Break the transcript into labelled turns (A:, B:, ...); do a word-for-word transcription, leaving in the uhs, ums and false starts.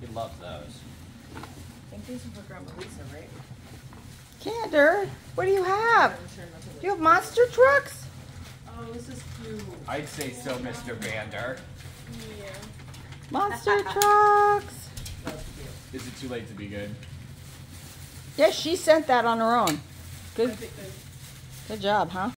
A: He loves those.
B: I think these are for Grandma Lisa, right?
C: Kander, what do you have?
B: Sure
C: Do you have monster trucks?
B: oh, this is cute.
A: I'd say so, Mister Vander.
B: Yeah.
C: Monster trucks.
B: That's cute.
A: Is it too late to be good?
C: Yes, she sent that on her own. Good,
B: I think they-
C: good job, huh?